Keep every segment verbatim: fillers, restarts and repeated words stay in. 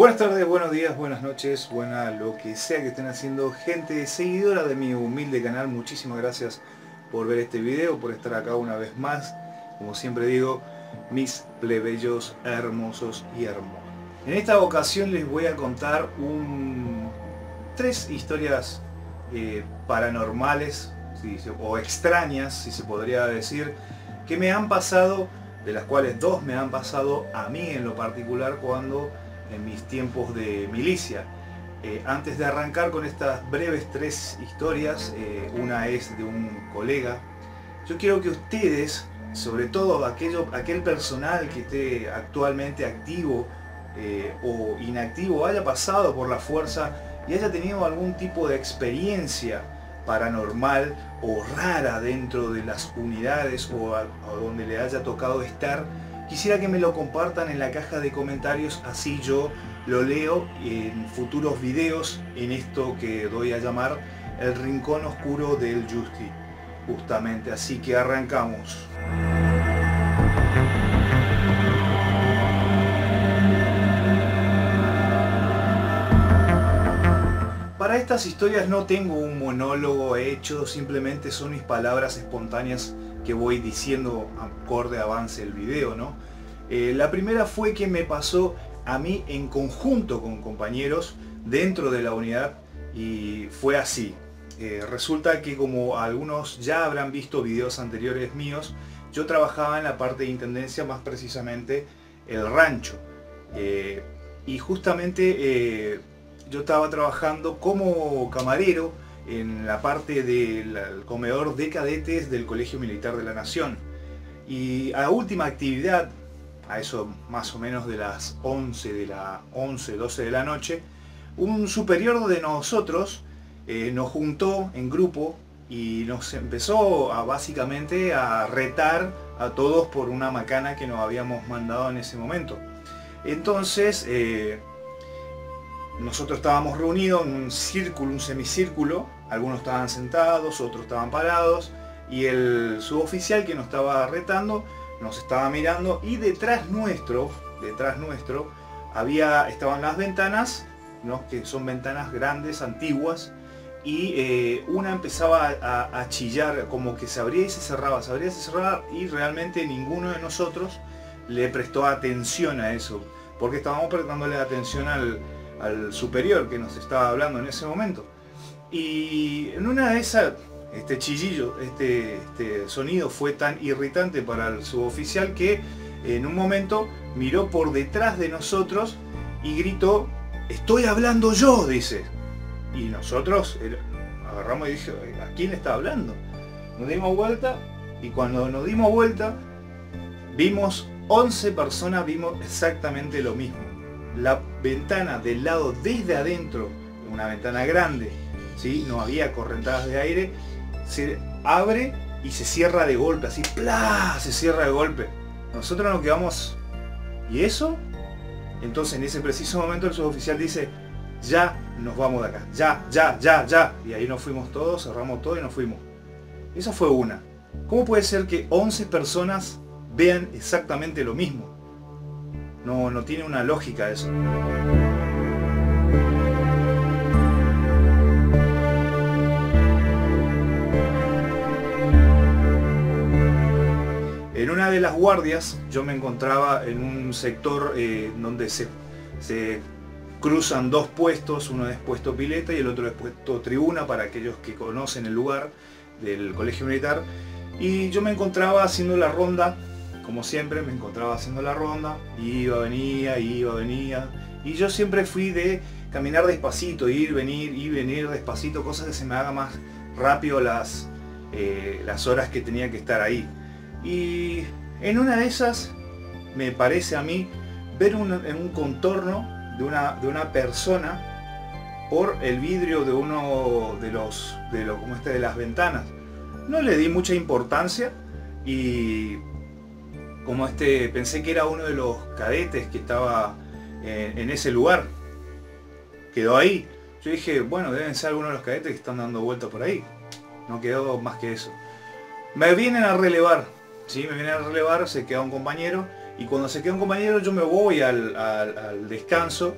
Buenas tardes, buenos días, buenas noches, buena lo que sea que estén haciendo, gente seguidora de mi humilde canal. Muchísimas gracias por ver este video, por estar acá una vez más. Como siempre digo, mis plebeyos hermosos y hermosos. En esta ocasión les voy a contar un... tres historias eh, paranormales, sí, o extrañas, si se podría decir, que me han pasado, de las cuales dos me han pasado a mí en lo particular cuando en mis tiempos de milicia. Eh, antes de arrancar con estas breves tres historias, eh, una es de un colega. Yo quiero que ustedes, sobre todo aquello, aquel personal que esté actualmente activo eh, o inactivo, haya pasado por la fuerza y haya tenido algún tipo de experiencia paranormal o rara dentro de las unidades o, a, o donde le haya tocado estar, quisiera que me lo compartan en la caja de comentarios, así yo lo leo en futuros videos en esto que doy a llamar el rincón oscuro del Justi, justamente. Así que arrancamos. Para estas historias no tengo un monólogo hecho, simplemente son mis palabras espontáneas que voy diciendo acorde avance el video, ¿no? Eh, la primera fue que me pasó a mí en conjunto con compañeros dentro de la unidad y fue así. Eh, resulta que, como algunos ya habrán visto videos anteriores míos, yo trabajaba en la parte de intendencia, más precisamente el rancho. Eh, y justamente eh, yo estaba trabajando como camarero en la parte del comedor de cadetes del Colegio Militar de la Nación. Y a la última actividad, a eso más o menos de las once, de la once, doce de la noche, un superior de nosotros eh, nos juntó en grupo y nos empezó a básicamente a retar a todos por una macana que nos habíamos mandado en ese momento. Entonces eh, nosotros estábamos reunidos en un círculo, un semicírculo, algunos estaban sentados, otros estaban parados, y el suboficial que nos estaba retando nos estaba mirando, y detrás nuestro, detrás nuestro, había, estaban las ventanas, ¿no? Que son ventanas grandes, antiguas, y eh, una empezaba a, a chillar, como que se abría y se cerraba, se abría y se cerraba, y realmente ninguno de nosotros le prestó atención a eso, porque estábamos prestándole atención al, al superior que nos estaba hablando en ese momento. Y en una de esas, este chillillo, este, este sonido fue tan irritante para el suboficial que en un momento miró por detrás de nosotros y gritó: "Estoy hablando yo", dice. Y nosotros agarramos y dije: ¿a quién le está hablando? Nos dimos vuelta, y cuando nos dimos vuelta vimos once personas, vimos exactamente lo mismo. La ventana del lado desde adentro, una ventana grande, ¿sí? No había correntadas de aire, se abre y se cierra de golpe, así, ¡plá! Se cierra de golpe. Nosotros nos quedamos, ¿y eso? Entonces en ese preciso momento el suboficial dice: "Ya nos vamos de acá, ya, ya, ya, ya". Y ahí nos fuimos todos, cerramos todo y nos fuimos. Esa fue una. ¿Cómo puede ser que once personas vean exactamente lo mismo? No, no tiene una lógica eso. En una de las guardias yo me encontraba en un sector eh, donde se, se cruzan dos puestos, uno es puesto pileta y el otro es puesto tribuna, para aquellos que conocen el lugar del Colegio Militar. Y yo me encontraba haciendo la ronda, como siempre me encontraba haciendo la ronda, iba, venía, iba, venía, y yo siempre fui de caminar despacito, ir, venir, ir, venir despacito, cosas que se me haga más rápido las, eh, las horas que tenía que estar ahí. Y en una de esas me parece a mí ver un, en un contorno de una, de una persona por el vidrio de uno de los de, lo, como este, de las ventanas. No le di mucha importancia y como este pensé que era uno de los cadetes que estaba en, en ese lugar. Quedó ahí. Yo dije, bueno, deben ser algunos de los cadetes que están dando vuelta por ahí. No quedó más que eso. Me vienen a relevar. ¿Sí? Me vienen a relevar, se queda un compañero, y cuando se queda un compañero yo me voy al, al, al descanso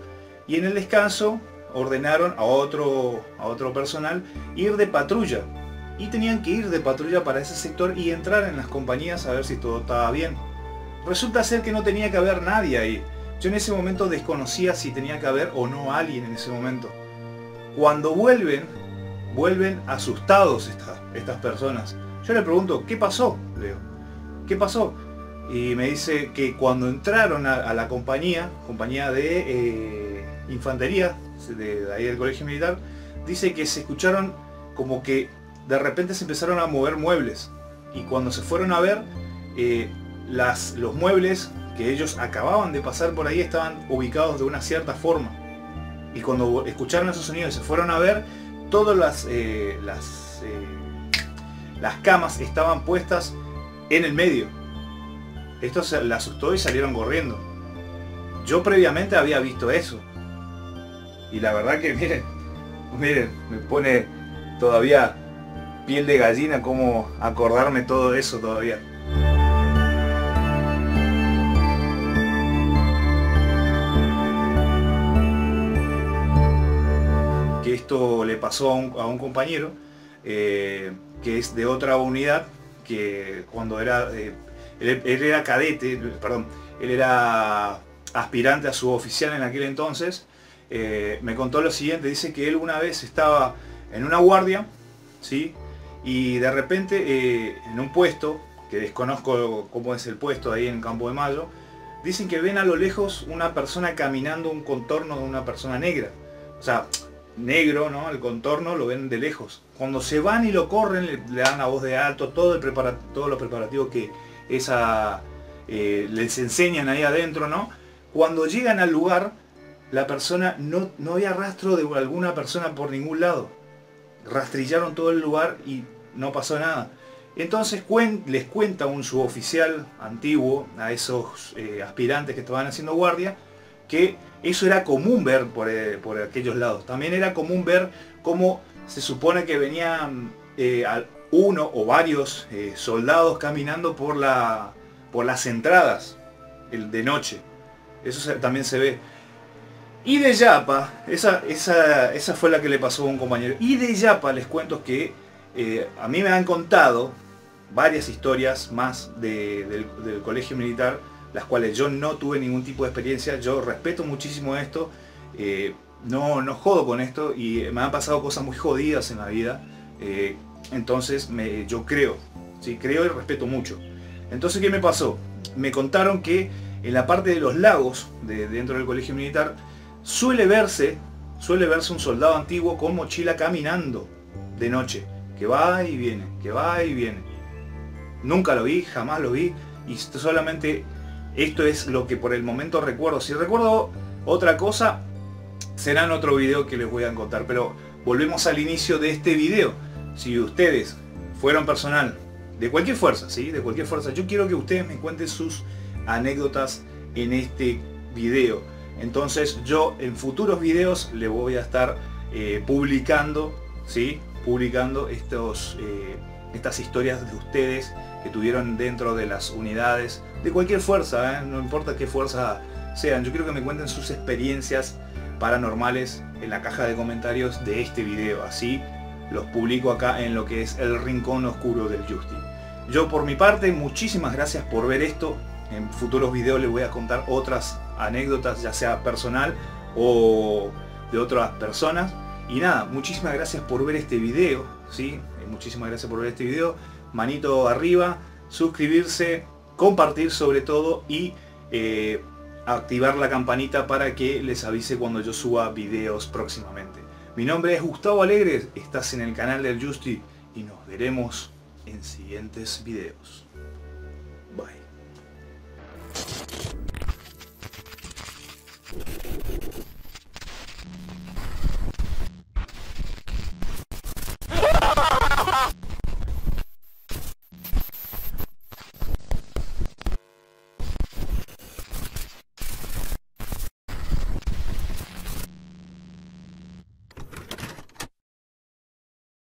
y en el descanso ordenaron a otro, a otro personal ir de patrulla. Y tenían que ir de patrulla para ese sector y entrar en las compañías a ver si todo estaba bien. Resulta ser que no tenía que haber nadie ahí. Yo en ese momento desconocía si tenía que haber o no alguien en ese momento. Cuando vuelven, vuelven asustados estas, estas personas. Yo le pregunto, ¿qué pasó? Leo, ¿qué pasó? Y me dice que cuando entraron a, a la compañía, compañía de eh, infantería, de, de ahí del colegio militar, dice que se escucharon como que de repente se empezaron a mover muebles. Y cuando se fueron a ver, eh, las, los muebles que ellos acababan de pasar por ahí estaban ubicados de una cierta forma. Y cuando escucharon esos sonidos y se fueron a ver, todas las, eh, las, eh, las camas estaban puestas en el medio. Esto se le asustó y salieron corriendo. Yo previamente había visto eso. Y la verdad que miren, miren, me pone todavía piel de gallina como acordarme todo eso todavía. Que esto le pasó a un, a un compañero eh, que es de otra unidad, que cuando era, eh, él, él era cadete, perdón, él era aspirante a suboficial en aquel entonces, eh, me contó lo siguiente. Dice que él una vez estaba en una guardia, ¿sí? Y de repente eh, en un puesto, que desconozco cómo es el puesto ahí en Campo de Mayo, dicen que ven a lo lejos una persona caminando, un contorno de una persona negra. O sea, negro, ¿no? El contorno lo ven de lejos. Cuando se van y lo corren, le, le dan la voz de alto, todo el prepara, todos los preparativos que esa, eh, les enseñan ahí adentro, ¿no? Cuando llegan al lugar, la persona, no, no había rastro de alguna persona por ningún lado. Rastrillaron todo el lugar y no pasó nada. Entonces cuen, les cuenta un suboficial antiguo a esos eh, aspirantes que estaban haciendo guardia, que eso era común ver por, eh, por aquellos lados. También era común ver cómo se supone que venían eh, uno o varios eh, soldados caminando por, la, por las entradas el, de noche. Eso se, también se ve. Y de Yapa, esa, esa, esa fue la que le pasó a un compañero. Y de Yapa les cuento que eh, a mí me han contado varias historias más de, del, del colegio militar, las cuales yo no tuve ningún tipo de experiencia. Yo respeto muchísimo esto, eh, no, no jodo con esto y me han pasado cosas muy jodidas en la vida. Eh, entonces me, yo creo, ¿sí? Creo y respeto mucho. Entonces, ¿qué me pasó? Me contaron que en la parte de los lagos, de, dentro del colegio militar, suele verse, suele verse un soldado antiguo con mochila caminando de noche, que va y viene, que va y viene. Nunca lo vi, jamás lo vi, y solamente esto es lo que por el momento recuerdo. Si recuerdo otra cosa, será en otro video que les voy a contar, pero volvemos al inicio de este video. Si ustedes fueron personal de cualquier fuerza, ¿sí? De cualquier fuerza, yo quiero que ustedes me cuenten sus anécdotas en este video. Entonces yo en futuros videos les voy a estar eh, publicando, ¿sí? Publicando estos, eh, estas historias de ustedes que tuvieron dentro de las unidades de cualquier fuerza, ¿eh? No importa qué fuerza sean. Yo quiero que me cuenten sus experiencias paranormales en la caja de comentarios de este video. Así los publico acá en lo que es el rincón oscuro del Justi. Yo por mi parte, muchísimas gracias por ver esto. En futuros videos les voy a contar otras anécdotas, ya sea personal o de otras personas. Y nada, muchísimas gracias por ver este video, ¿sí? Muchísimas gracias por ver este video. Manito arriba, suscribirse, compartir sobre todo y eh, activar la campanita para que les avise cuando yo suba videos próximamente. Mi nombre es Gustavo Alegre, estás en el canal del Justi y nos veremos en siguientes videos. Bye.